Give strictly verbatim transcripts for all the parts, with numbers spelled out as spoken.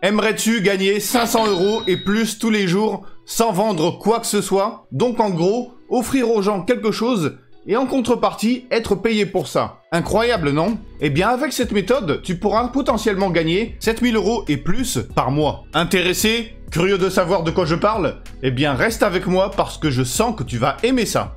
Aimerais-tu gagner cinq cents euros et plus tous les jours sans vendre quoi que ce soit? Donc en gros, offrir aux gens quelque chose et en contrepartie, être payé pour ça. Incroyable, non? Eh bien, avec cette méthode, tu pourras potentiellement gagner sept mille euros et plus par mois. Intéressé? Curieux de savoir de quoi je parle? Eh bien, reste avec moi parce que je sens que tu vas aimer ça.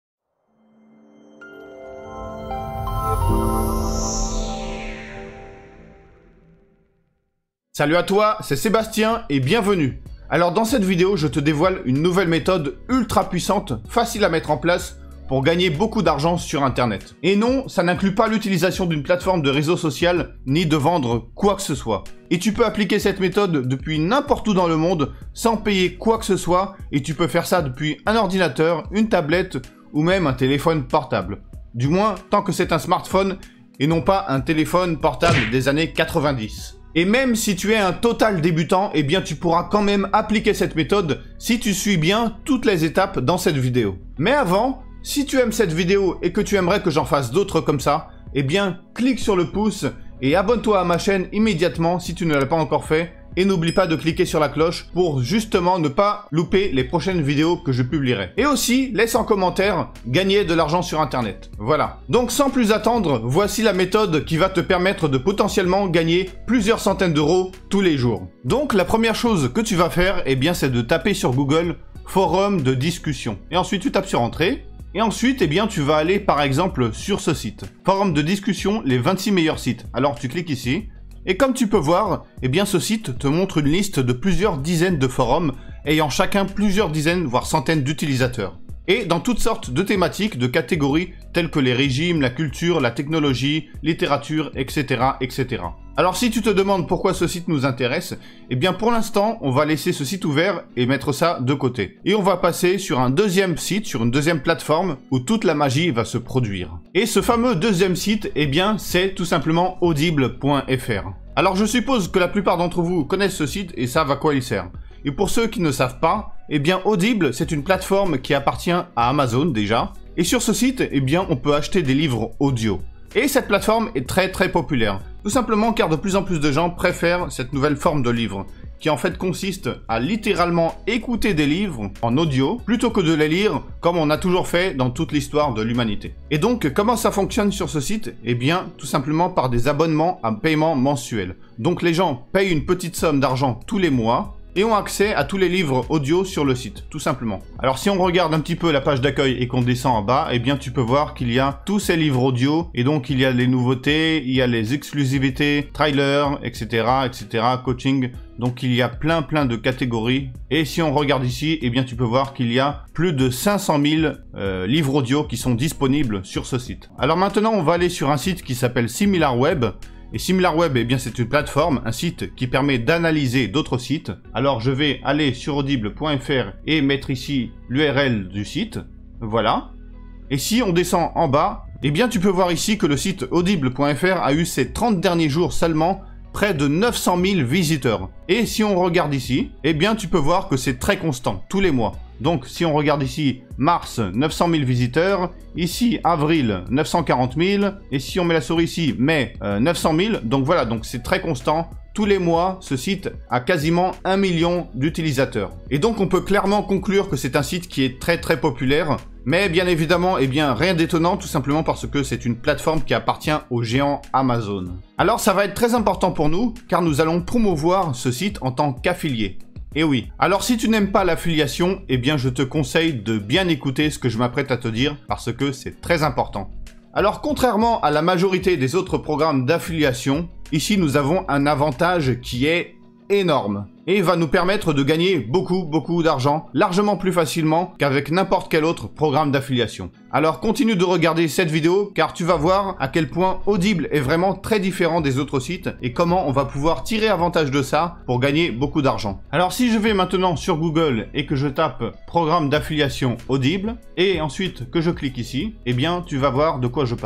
Salut à toi, c'est Sébastien et bienvenue. Alors dans cette vidéo, je te dévoile une nouvelle méthode ultra puissante, facile à mettre en place pour gagner beaucoup d'argent sur internet. Et non, ça n'inclut pas l'utilisation d'une plateforme de réseau social, ni de vendre quoi que ce soit. Et tu peux appliquer cette méthode depuis n'importe où dans le monde, sans payer quoi que ce soit, et tu peux faire ça depuis un ordinateur, une tablette, ou même un téléphone portable. Du moins, tant que c'est un smartphone, et non pas un téléphone portable des années quatre-vingt-dix. Et même si tu es un total débutant, eh bien tu pourras quand même appliquer cette méthode si tu suis bien toutes les étapes dans cette vidéo. Mais avant, si tu aimes cette vidéo et que tu aimerais que j'en fasse d'autres comme ça, eh bien, clique sur le pouce et abonne-toi à ma chaîne immédiatement si tu ne l'as pas encore fait. Et n'oublie pas de cliquer sur la cloche pour justement ne pas louper les prochaines vidéos que je publierai. Et aussi, laisse en commentaire gagner de l'argent sur internet. Voilà. Donc sans plus attendre, voici la méthode qui va te permettre de potentiellement gagner plusieurs centaines d'euros tous les jours. Donc la première chose que tu vas faire, eh bien, c'est de taper sur Google forum de discussion. Et ensuite tu tapes sur entrée. Et ensuite, eh bien, tu vas aller par exemple sur ce site. Forum de discussion, les vingt-six meilleurs sites. Alors tu cliques ici. Et comme tu peux voir, eh bien ce site te montre une liste de plusieurs dizaines de forums ayant chacun plusieurs dizaines voire centaines d'utilisateurs. Et dans toutes sortes de thématiques, de catégories telles que les régimes, la culture, la technologie, littérature, et cetera, et cetera. Alors si tu te demandes pourquoi ce site nous intéresse, eh bien pour l'instant, on va laisser ce site ouvert et mettre ça de côté. Et on va passer sur un deuxième site, sur une deuxième plateforme où toute la magie va se produire. Et ce fameux deuxième site, eh bien c'est tout simplement audible point F R. Alors je suppose que la plupart d'entre vous connaissent ce site et savent à quoi il sert. Et pour ceux qui ne savent pas, eh bien Audible, c'est une plateforme qui appartient à Amazon déjà. Et sur ce site, eh bien on peut acheter des livres audio. Et cette plateforme est très très populaire. Tout simplement car de plus en plus de gens préfèrent cette nouvelle forme de livre, qui en fait consiste à littéralement écouter des livres en audio, plutôt que de les lire comme on a toujours fait dans toute l'histoire de l'humanité. Et donc, comment ça fonctionne sur ce site? Eh bien, tout simplement par des abonnements à paiement mensuel. Donc les gens payent une petite somme d'argent tous les mois, et ont accès à tous les livres audio sur le site, tout simplement. Alors si on regarde un petit peu la page d'accueil et qu'on descend en bas, eh bien tu peux voir qu'il y a tous ces livres audio, et donc il y a les nouveautés, il y a les exclusivités, trailers, et cetera, et cetera, coaching. Donc il y a plein plein de catégories. Et si on regarde ici, eh bien tu peux voir qu'il y a plus de cinq cent mille euh, livres audio qui sont disponibles sur ce site. Alors maintenant on va aller sur un site qui s'appelle SimilarWeb. Et SimilarWeb, eh bien, c'est une plateforme, un site qui permet d'analyser d'autres sites. Alors, je vais aller sur audible point F R et mettre ici l'U R L du site. Voilà. Et si on descend en bas, eh bien, tu peux voir ici que le site audible point F R a eu ces trente derniers jours seulement près de neuf cent mille visiteurs. Et si on regarde ici, eh bien, tu peux voir que c'est très constant, tous les mois. Donc, si on regarde ici, mars, neuf cent mille visiteurs, ici, avril, neuf cent quarante mille, et si on met la souris ici, mai, euh, neuf cent mille, donc voilà, donc c'est très constant. Tous les mois, ce site a quasiment un million d'utilisateurs. Et donc, on peut clairement conclure que c'est un site qui est très très populaire, mais bien évidemment, eh bien, rien d'étonnant, tout simplement parce que c'est une plateforme qui appartient au géant Amazon. Alors, ça va être très important pour nous, car nous allons promouvoir ce site en tant qu'affilié. Et oui. Alors si tu n'aimes pas l'affiliation, eh bien je te conseille de bien écouter ce que je m'apprête à te dire parce que c'est très important. Alors contrairement à la majorité des autres programmes d'affiliation, ici nous avons un avantage qui est énorme et va nous permettre de gagner beaucoup beaucoup d'argent largement plus facilement qu'avec n'importe quel autre programme d'affiliation. Alors continue de regarder cette vidéo car tu vas voir à quel point Audible est vraiment très différent des autres sites et comment on va pouvoir tirer avantage de ça pour gagner beaucoup d'argent. Alors si je vais maintenant sur Google et que je tape programme d'affiliation Audible et ensuite que je clique ici, eh bien tu vas voir de quoi je parle.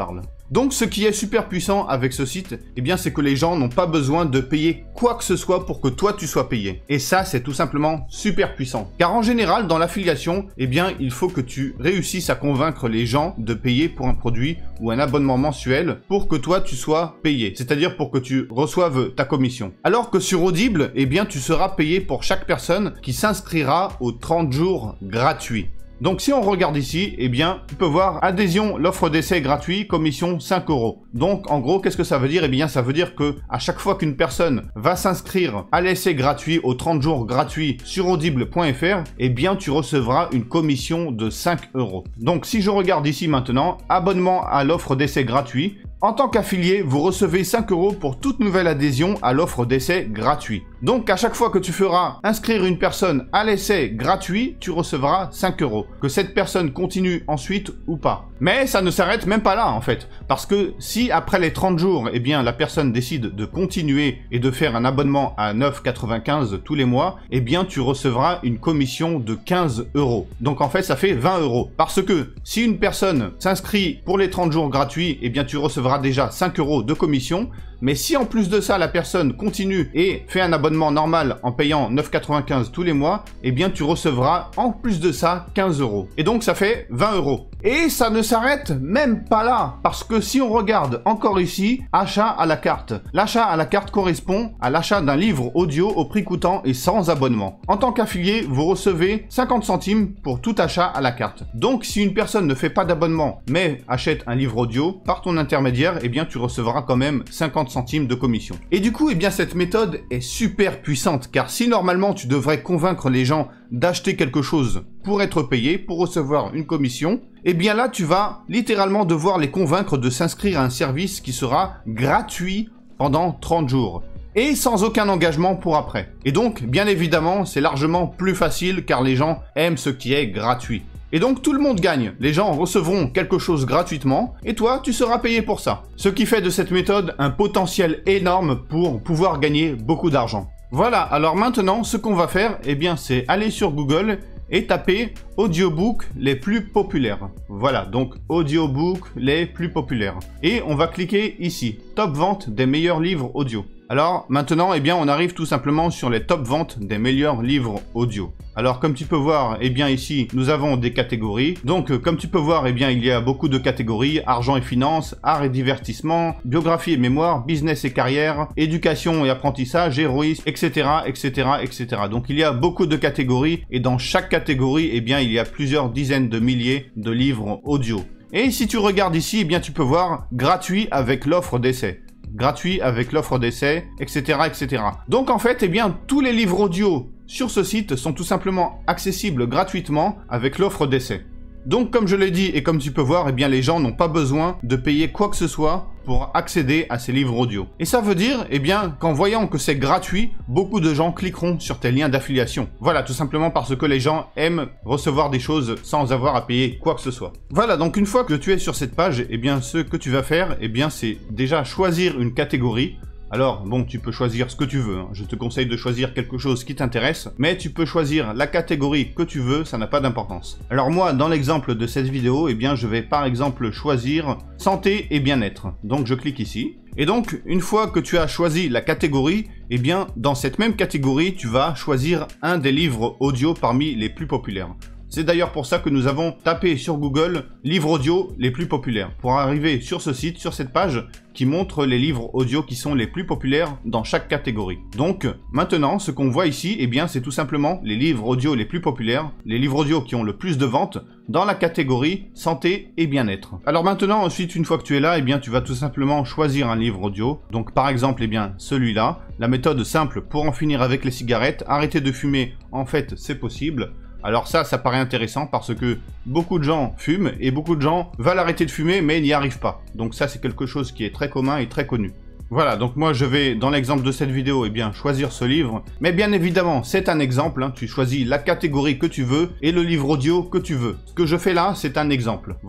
Donc ce qui est super puissant avec ce site, eh bien c'est que les gens n'ont pas besoin de payer quoi que ce soit pour que toi tu sois payé. Et ça c'est tout simplement super puissant. Car en général dans l'affiliation, eh bien il faut que tu réussisses à convaincre les gens de payer pour un produit ou un abonnement mensuel pour que toi tu sois payé. C'est-à-dire pour que tu reçoives ta commission. Alors que sur Audible, eh bien tu seras payé pour chaque personne qui s'inscrira aux trente jours gratuits. Donc si on regarde ici, eh bien, tu peux voir adhésion, l'offre d'essai gratuit, commission cinq euros. Donc en gros, qu'est-ce que ça veut dire? Eh bien, ça veut dire que à chaque fois qu'une personne va s'inscrire à l'essai gratuit, aux trente jours gratuits sur audible point F R, eh bien, tu recevras une commission de cinq euros. Donc si je regarde ici maintenant, abonnement à l'offre d'essai gratuit, en tant qu'affilié, vous recevez cinq euros pour toute nouvelle adhésion à l'offre d'essai gratuit. Donc à chaque fois que tu feras inscrire une personne à l'essai gratuit, tu recevras cinq euros. Que cette personne continue ensuite ou pas. Mais ça ne s'arrête même pas là en fait. Parce que si après les trente jours, eh bien la personne décide de continuer et de faire un abonnement à neuf euros quatre-vingt-quinze tous les mois, eh bien tu recevras une commission de quinze euros. Donc en fait ça fait vingt euros. Parce que si une personne s'inscrit pour les trente jours gratuits, eh bien tu recevras déjà cinq euros de commission. Mais si en plus de ça la personne continue et fait un abonnement normal en payant neuf euros quatre-vingt-quinze tous les mois, eh bien tu recevras en plus de ça quinze euros. Et donc ça fait vingt euros. Et ça ne s'arrête même pas là, parce que si on regarde encore ici, achat à la carte. L'achat à la carte correspond à l'achat d'un livre audio au prix coûtant et sans abonnement. En tant qu'affilié, vous recevez cinquante centimes pour tout achat à la carte. Donc si une personne ne fait pas d'abonnement mais achète un livre audio par ton intermédiaire, eh bien tu recevras quand même cinquante centimes de commission. Et du coup, eh bien cette méthode est super puissante, car si normalement tu devrais convaincre les gens d'acheter quelque chose pour être payé, pour recevoir une commission, eh bien là tu vas littéralement devoir les convaincre de s'inscrire à un service qui sera gratuit pendant trente jours. Et sans aucun engagement pour après. Et donc, bien évidemment, c'est largement plus facile car les gens aiment ce qui est gratuit. Et donc tout le monde gagne, les gens recevront quelque chose gratuitement, et toi tu seras payé pour ça. Ce qui fait de cette méthode un potentiel énorme pour pouvoir gagner beaucoup d'argent. Voilà, alors maintenant ce qu'on va faire, eh bien c'est aller sur Google et taper audiobook les plus populaires. Voilà, donc audiobook les plus populaires. Et on va cliquer ici, top vente des meilleurs livres audio. Alors maintenant, eh bien, on arrive tout simplement sur les top ventes des meilleurs livres audio. Alors comme tu peux voir, eh bien ici, nous avons des catégories. Donc euh, comme tu peux voir, eh bien, il y a beaucoup de catégories: argent et finances, art et divertissement, biographie et mémoire, business et carrière, éducation et apprentissage, héroïsme, et cetera, et cetera, et cetera. Donc il y a beaucoup de catégories et dans chaque catégorie, eh bien, il y a plusieurs dizaines de milliers de livres audio. Et si tu regardes ici, eh bien, tu peux voir gratuit avec l'offre d'essai. Gratuit avec l'offre d'essai, et cetera, et cetera. Donc en fait, eh bien, tous les livres audio sur ce site sont tout simplement accessibles gratuitement avec l'offre d'essai. Donc comme je l'ai dit et comme tu peux voir, eh bien les gens n'ont pas besoin de payer quoi que ce soit pour accéder à ces livres audio. Et ça veut dire, eh bien, qu'en voyant que c'est gratuit, beaucoup de gens cliqueront sur tes liens d'affiliation. Voilà, tout simplement parce que les gens aiment recevoir des choses sans avoir à payer quoi que ce soit. Voilà, donc une fois que tu es sur cette page, eh bien, ce que tu vas faire, eh bien, c'est déjà choisir une catégorie. Alors, bon, tu peux choisir ce que tu veux, hein. Je te conseille de choisir quelque chose qui t'intéresse, mais tu peux choisir la catégorie que tu veux, ça n'a pas d'importance. Alors moi, dans l'exemple de cette vidéo, eh bien, je vais par exemple choisir santé et bien-être. Donc je clique ici. Et donc, une fois que tu as choisi la catégorie, eh bien, dans cette même catégorie, tu vas choisir un des livres audio parmi les plus populaires. C'est d'ailleurs pour ça que nous avons tapé sur Google « livres audio les plus populaires » pour arriver sur ce site, sur cette page qui montre les livres audio qui sont les plus populaires dans chaque catégorie. Donc maintenant, ce qu'on voit ici, eh bien, c'est tout simplement les livres audio les plus populaires, les livres audio qui ont le plus de ventes dans la catégorie santé et bien-être. Alors maintenant, ensuite, une fois que tu es là, eh bien, tu vas tout simplement choisir un livre audio. Donc par exemple, eh bien, celui-là, la méthode simple pour en finir avec les cigarettes, arrêter de fumer, en fait, c'est possible. Alors ça, ça paraît intéressant parce que beaucoup de gens fument et beaucoup de gens veulent arrêter de fumer mais n'y arrivent pas. Donc ça, c'est quelque chose qui est très commun et très connu. Voilà, donc moi je vais, dans l'exemple de cette vidéo, eh bien, choisir ce livre. Mais bien évidemment, c'est un exemple, hein, tu choisis la catégorie que tu veux et le livre audio que tu veux. Ce que je fais là, c'est un exemple, voilà.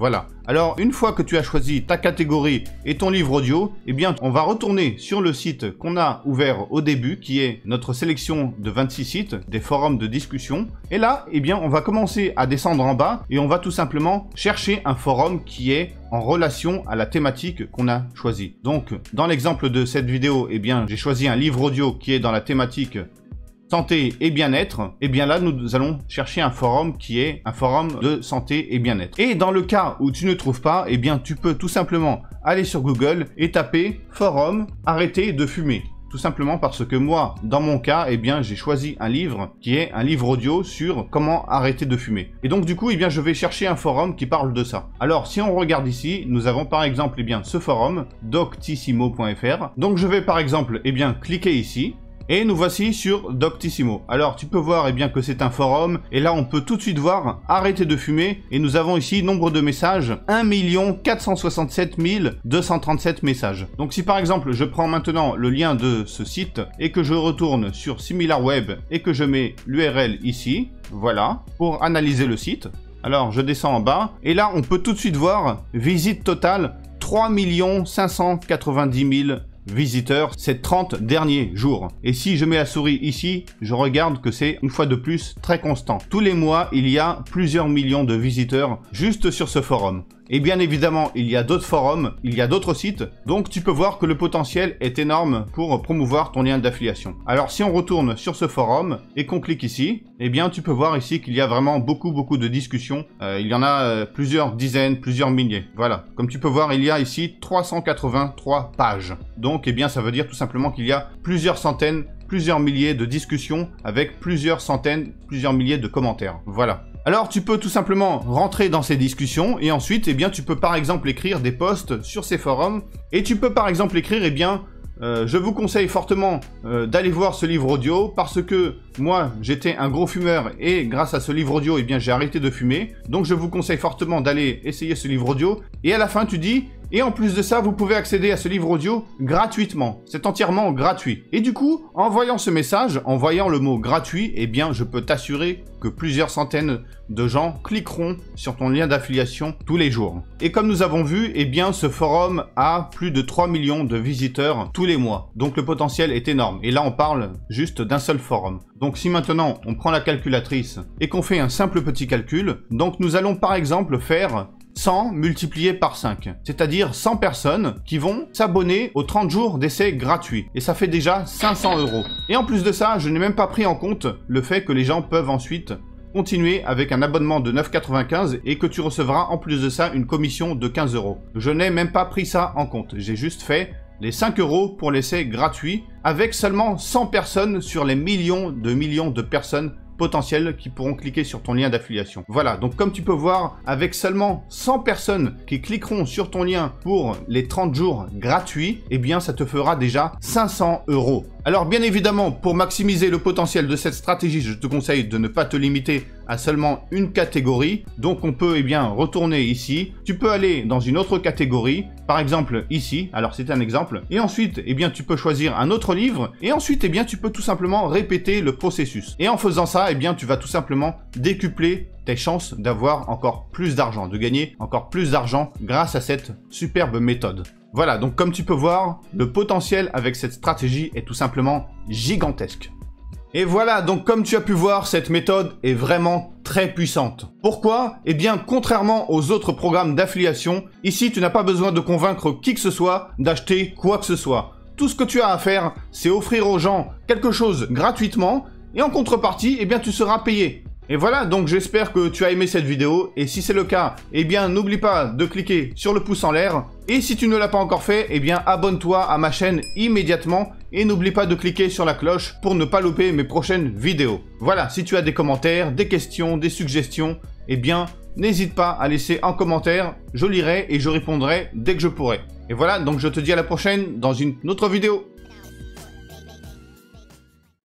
Alors une fois que tu as choisi ta catégorie et ton livre audio, eh bien on va retourner sur le site qu'on a ouvert au début, qui est notre sélection de vingt-six sites, des forums de discussion. Et là, eh bien on va commencer à descendre en bas et on va tout simplement chercher un forum qui est en relation à la thématique qu'on a choisie. Donc dans l'exemple de cette vidéo, eh bien j'ai choisi un livre audio qui est dans la thématique santé et bien-être. Et bien là, nous allons chercher un forum qui est un forum de santé et bien-être. Et dans le cas où tu ne trouves pas, eh bien tu peux tout simplement aller sur Google et taper forum arrêter de fumer. Tout simplement parce que moi, dans mon cas, eh bien, j'ai choisi un livre qui est un livre audio sur comment arrêter de fumer. Et donc, du coup, eh bien, je vais chercher un forum qui parle de ça. Alors, si on regarde ici, nous avons par exemple, eh bien, ce forum, doctissimo point F R. Donc, je vais par exemple, eh bien, cliquer ici. Et nous voici sur Doctissimo. Alors tu peux voir eh bien, que c'est un forum, et là on peut tout de suite voir arrêter de fumer, et nous avons ici nombre de messages, un million quatre cent soixante-sept mille deux cent trente-sept messages. Donc si par exemple je prends maintenant le lien de ce site, et que je retourne sur SimilarWeb, et que je mets l'U R L ici, voilà, pour analyser le site. Alors je descends en bas, et là on peut tout de suite voir, visite totale, trois millions cinq cent quatre-vingt-dix mille visiteurs ces trente derniers jours. Et si je mets la souris ici, je regarde que c'est une fois de plus très constant. Tous les mois, il y a plusieurs millions de visiteurs juste sur ce forum. Et bien évidemment, il y a d'autres forums, il y a d'autres sites, donc tu peux voir que le potentiel est énorme pour promouvoir ton lien d'affiliation. Alors si on retourne sur ce forum et qu'on clique ici, eh bien tu peux voir ici qu'il y a vraiment beaucoup beaucoup de discussions. Euh, il y en a euh, plusieurs dizaines, plusieurs milliers. Voilà, comme tu peux voir, il y a ici trois cent quatre-vingt-trois pages. Donc eh bien ça veut dire tout simplement qu'il y a plusieurs centaines, plusieurs milliers de discussions avec plusieurs centaines, plusieurs milliers de commentaires. Voilà. Alors tu peux tout simplement rentrer dans ces discussions et ensuite eh bien tu peux par exemple écrire des posts sur ces forums et tu peux par exemple écrire eh bien euh, je vous conseille fortement euh, d'aller voir ce livre audio parce que moi j'étais un gros fumeur et grâce à ce livre audio eh bien j'ai arrêté de fumer, donc je vous conseille fortement d'aller essayer ce livre audio. Et à la fin tu dis et en plus de ça, vous pouvez accéder à ce livre audio gratuitement. C'est entièrement gratuit. Et du coup, en voyant ce message, en voyant le mot gratuit, eh bien, je peux t'assurer que plusieurs centaines de gens cliqueront sur ton lien d'affiliation tous les jours. Et comme nous avons vu, eh bien, ce forum a plus de trois millions de visiteurs tous les mois. Donc le potentiel est énorme. Et là, on parle juste d'un seul forum. Donc si maintenant, on prend la calculatrice et qu'on fait un simple petit calcul, donc nous allons par exemple faire cent multiplié par cinq, c'est-à-dire cent personnes qui vont s'abonner aux trente jours d'essai gratuit. Et ça fait déjà cinq cents euros. Et en plus de ça, je n'ai même pas pris en compte le fait que les gens peuvent ensuite continuer avec un abonnement de neuf euros quatre-vingt-quinze et que tu recevras en plus de ça une commission de quinze euros. Je n'ai même pas pris ça en compte. J'ai juste fait les cinq euros pour l'essai gratuit avec seulement cent personnes sur les millions de millions de personnes potentiels qui pourront cliquer sur ton lien d'affiliation. Voilà, donc comme tu peux voir, avec seulement cent personnes qui cliqueront sur ton lien pour les trente jours gratuits, eh bien ça te fera déjà cinq cents euros. Alors bien évidemment, pour maximiser le potentiel de cette stratégie, je te conseille de ne pas te limiter à seulement une catégorie. Donc on peut eh bien retourner ici. Tu peux aller dans une autre catégorie, par exemple ici. Alors c'est un exemple. Et ensuite, eh bien tu peux choisir un autre livre. Et ensuite, eh bien tu peux tout simplement répéter le processus. Et en faisant ça, eh bien tu vas tout simplement décupler tes chances d'avoir encore plus d'argent, de gagner encore plus d'argent grâce à cette superbe méthode. Voilà, donc comme tu peux voir, le potentiel avec cette stratégie est tout simplement gigantesque. Et voilà, donc comme tu as pu voir, cette méthode est vraiment très puissante. Pourquoi? Eh bien, contrairement aux autres programmes d'affiliation, ici tu n'as pas besoin de convaincre qui que ce soit d'acheter quoi que ce soit. Tout ce que tu as à faire, c'est offrir aux gens quelque chose gratuitement, et en contrepartie, eh bien tu seras payé. Et voilà, donc j'espère que tu as aimé cette vidéo, et si c'est le cas, eh bien n'oublie pas de cliquer sur le pouce en l'air, et si tu ne l'as pas encore fait, eh bien abonne-toi à ma chaîne immédiatement, et n'oublie pas de cliquer sur la cloche pour ne pas louper mes prochaines vidéos. Voilà, si tu as des commentaires, des questions, des suggestions, eh bien n'hésite pas à laisser un commentaire, je lirai et je répondrai dès que je pourrai. Et voilà, donc je te dis à la prochaine dans une autre vidéo.